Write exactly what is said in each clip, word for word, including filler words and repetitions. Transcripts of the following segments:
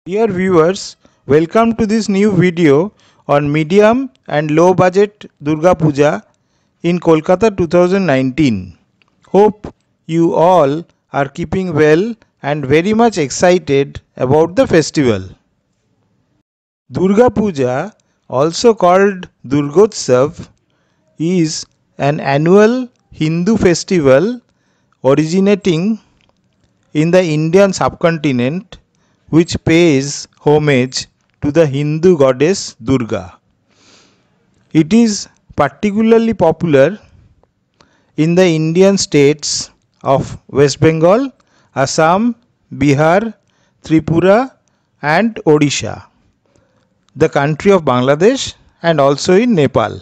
Dear viewers, welcome to this new video on medium and low budget Durga Puja in Kolkata two thousand nineteen. Hope you all are keeping well and very much excited about the festival. Durga Puja, also called Durgotsav, is an annual Hindu festival originating in the Indian subcontinent which pays homage to the Hindu goddess Durga. It is particularly popular in the Indian states of West Bengal, Assam, Bihar, Tripura and Odisha, the country of Bangladesh and also in Nepal.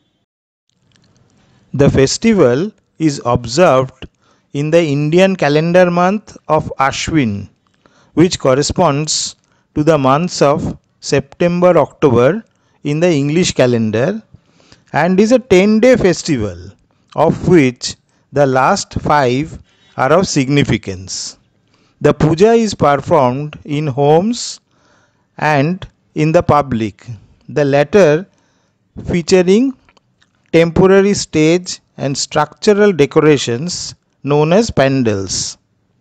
The festival is observed in the Indian calendar month of Ashwin, which corresponds to the months of September October in the English calendar, and is a ten day festival, of which the last five are of significance. The puja is performed in homes and in the public, the latter featuring temporary stage and structural decorations known as pandals.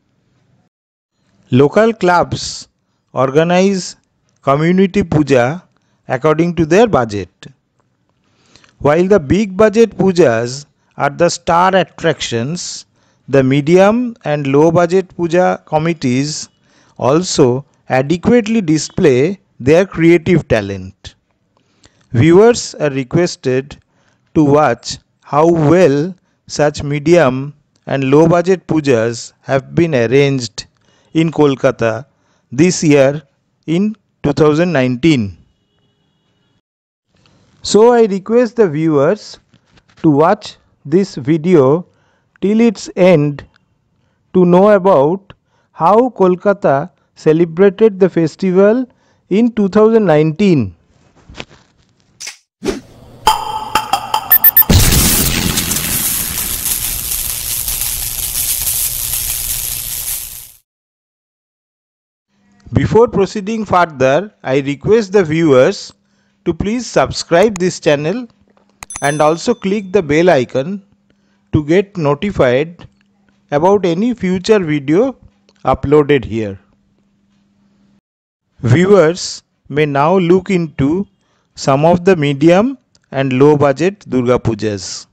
Local clubs organize community puja according to their budget. While the big budget pujas are the star attractions, the medium and low budget puja committees also adequately display their creative talent. Viewers are requested to watch how well such medium and low budget pujas have been arranged in Kolkata this year in two thousand nineteen. So I request the viewers to watch this video till its end to know about how Kolkata celebrated the festival in two thousand nineteen. Before proceeding further, I request the viewers to please subscribe this channel and also click the bell icon to get notified about any future video uploaded here. Viewers may now look into some of the medium and low budget Durga Pujas.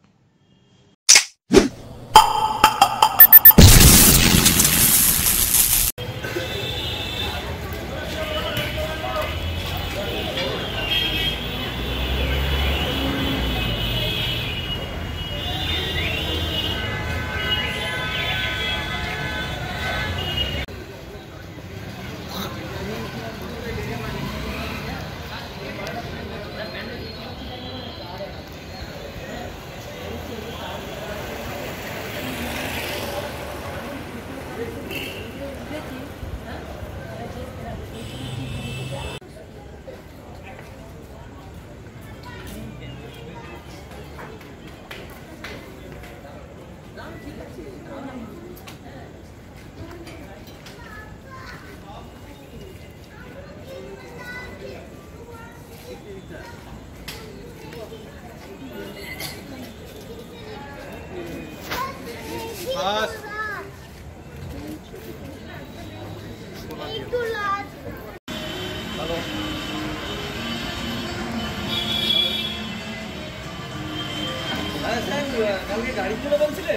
কালকে গাড়ি তুলে বলছিলেন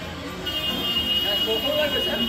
কখন লাগবে sir?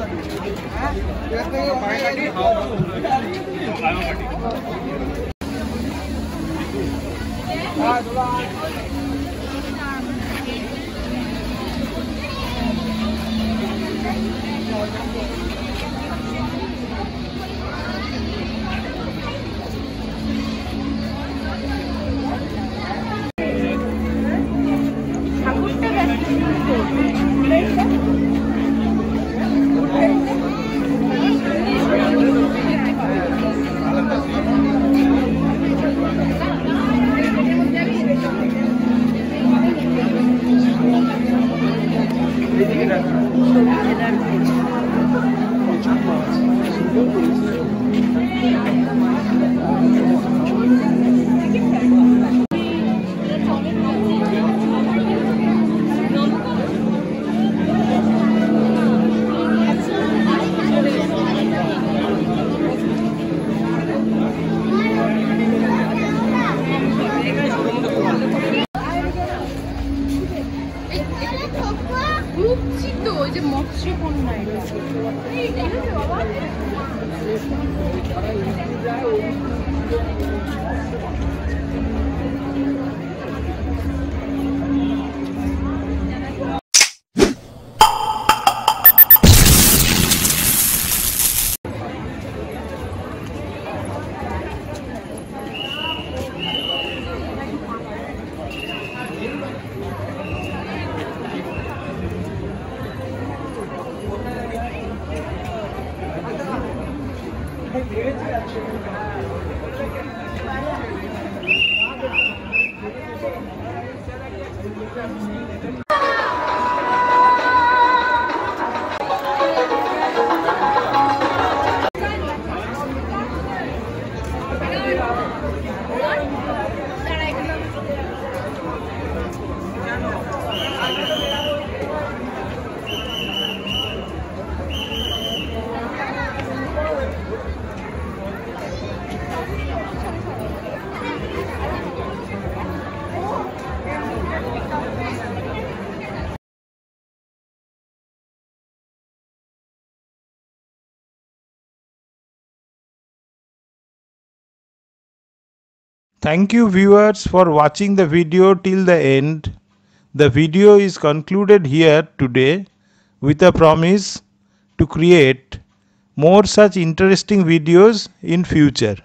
Thank you viewers for watching the video till the end. The video is concluded here today with a promise to create more such interesting videos in future.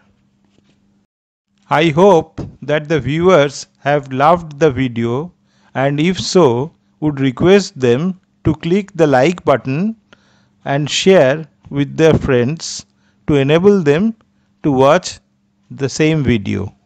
I hope that the viewers have loved the video, and if so, would request them to click the like button and share with their friends to enable them to watch the same video.